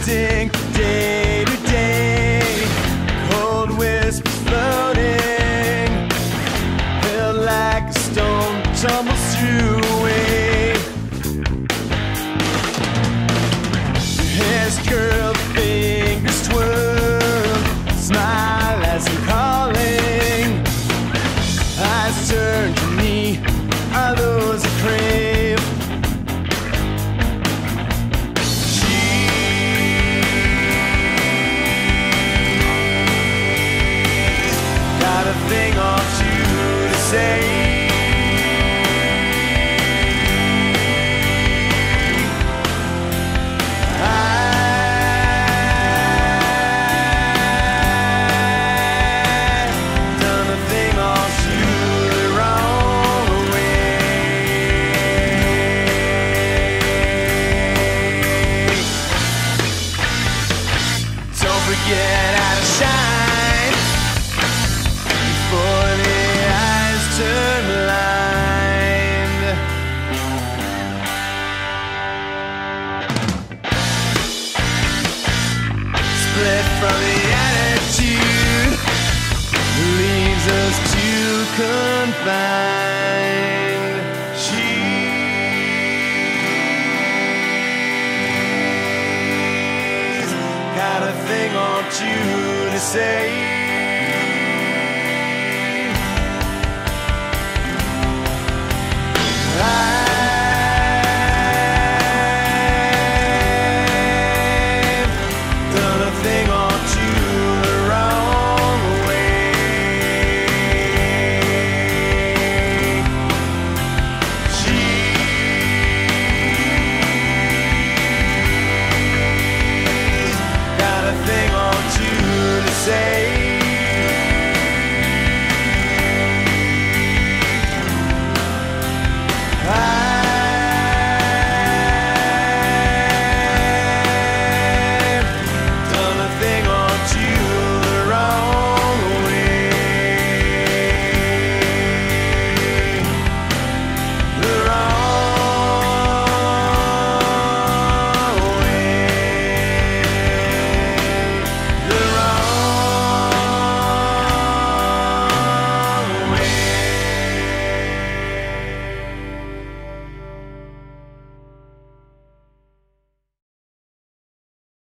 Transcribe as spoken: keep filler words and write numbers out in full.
drifting day to day, cold whispers floating, held like a stone tumbles through away. His girl fingers twirl, smile as I'm calling, eyes turn to me, are those I crave. Got a thing or two to say. I've done a thing or two the wrong way. Don't forget how to shine before the eyes turn blind. Split from the attitude leaves us too confined. She's got a thing or two to say.